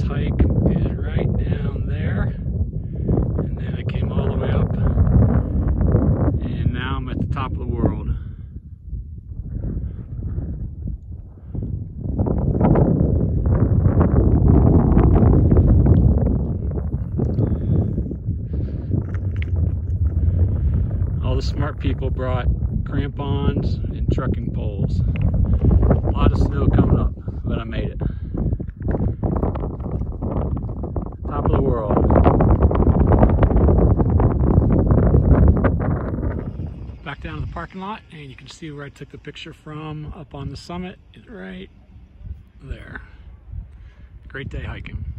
hike is right down there, and then I came all the way up, and now I'm at the top of the world. All the smart people brought crampons and trucking poles. A lot of snow coming up, but I made it. Top of the world. Back down to the parking lot, and you can see where I took the picture from up on the summit. It's right there. Great day hiking.